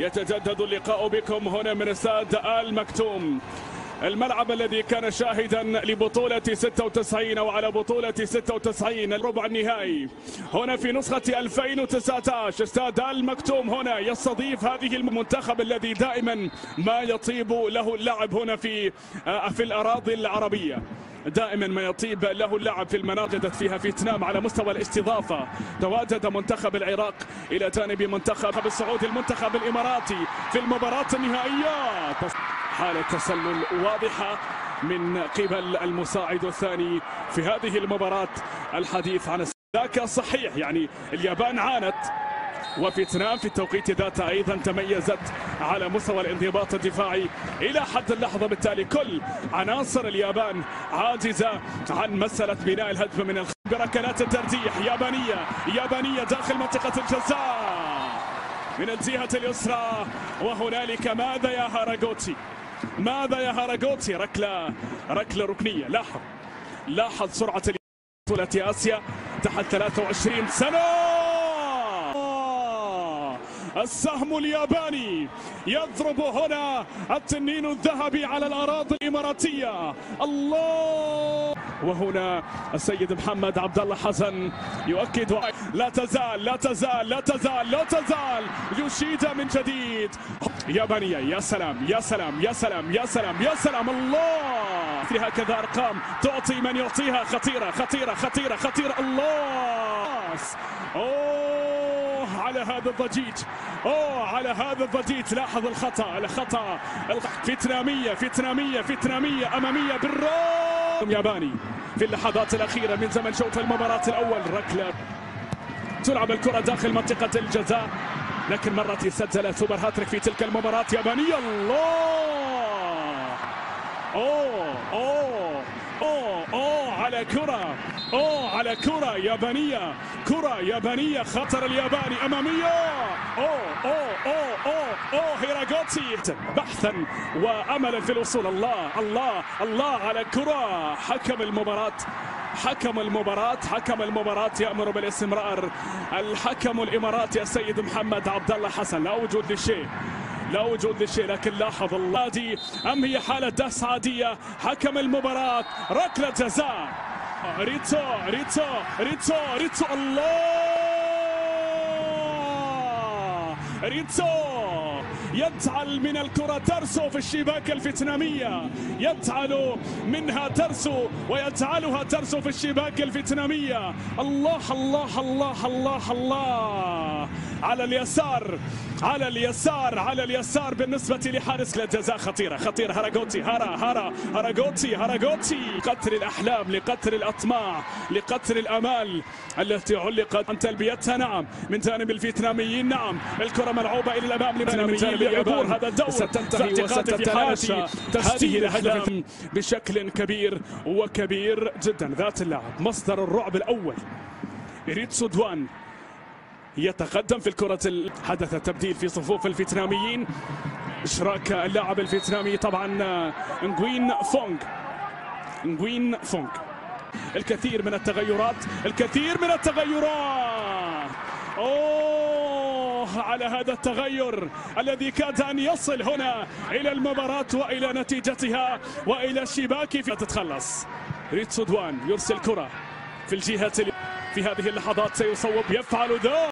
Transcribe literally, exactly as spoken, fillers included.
يتجدد اللقاء بكم هنا من استاد آل مكتوم، الملعب الذي كان شاهدا لبطولة ستة وتسعين أو على بطولة ستة وتسعين الربع النهائي هنا في نسخة ألفين وتسعة عشر. استاد آل مكتوم هنا يستضيف هذه المنتخب الذي دائما ما يطيب له اللعب هنا في في الأراضي العربية، دائما ما يطيب له اللعب في المناطق فيها فيتنام على مستوى الاستضافة. تواجد منتخب العراق إلى جانب منتخب السعودي، المنتخب الإماراتي في المباراة النهائية. حالة تسلل واضحة من قبل المساعد الثاني في هذه المباراة. الحديث عن ذاك صحيح، يعني اليابان عانت وفيتنام في التوقيت ذاته أيضا تميزت على مستوى الانضباط الدفاعي إلى حد اللحظة، بالتالي كل عناصر اليابان عاجزة عن مسألة بناء الهجمة من الخلف بركلات الترجيح. يابانية يابانية داخل منطقة الجزاء من الجهة اليسرى، وهنالك ماذا يا هاراغوتي، ماذا يا هاراغوتي؟ ركلة ركلة ركنية. لاحظ لاحظ سرعة بطولة آسيا تحت ثلاثة وعشرين سنة. السهم الياباني يضرب هنا التنين الذهبي على الأراضي الإماراتية. الله، وهنا السيد محمد عبد الله حسن يؤكد لا تزال لا تزال لا تزال لا تزال يشيد من جديد. يابانية، يا سلام يا سلام يا سلام يا سلام يا سلام. الله، في هكذا أرقام تعطي من يعطيها. خطيرة خطيرة خطيرة خطيرة. الله، أوه على هذا الضجيج، أوه على هذا الضجيج. لاحظ الخطأ الخطأ فيتنامية فيتنامية فيتنامية أمامية بالرام. ياباني في اللحظات الأخيرة من زمن شوط المباراة الأول. ركلة تلعب الكرة داخل منطقة الجزاء، لكن مرة سجل سوبر هاتريك في تلك المباراة. يابانية. الله، أوه أوه أوه أوه على كرة، أوه على كرة يابانية، كرة يابانية. خطر الياباني أمامية. أوه أوه أوه أوه أوه هيراغوتي بحثا وأملا في الوصول. الله الله الله على كرة. حكم المباراة حكم المباراة حكم المباراة يأمر بالاستمرار. الحكم الإماراتي السيد محمد عبد الله حسن. لا وجود للشيء، لا وجود للشيء، لكن لاحظ الله دي أم هي حالة دهس عادية. حكم المباراة ركلة جزاء. ريتسو ريتسو ريتسو ريتسو. الله، ريتسو يجعل من الكرة ترسو في الشباك الفيتنامية، يجعل منها ترسو ويجعلها ترسو في الشباك الفيتنامية. الله الله الله الله الله. على اليسار على اليسار على اليسار بالنسبة لحارس الجزاء. خطيرة خطيرة. هاراغوتي هارا هارا هاراغوتي هاراغوتي. قتل الأحلام، لقتل الأطماع، لقتل الآمال التي علقت عن تلبيتها. نعم من جانب الفيتناميين، نعم الكرة ملعوبة إلى الأمام من جانب اليابان. هذا الدور ستنتهي وستتلاشى تسجيل الهدف بشكل كبير وكبير جدا. ذات اللعب مصدر الرعب الأول ريتسو دوان يتقدم في الكرة. حدث تبديل في صفوف الفيتناميين، اشراك اللاعب الفيتنامي طبعا نغوين فونغ نغوين فونغ. الكثير من التغيرات الكثير من التغيرات. اوه على هذا التغير الذي كاد ان يصل هنا الى المباراة والى نتيجتها والى الشباك. في تتخلص ريتسو دوان يرسل كرة في الجهة في هذه اللحظات، سيصوب يفعل ذلك.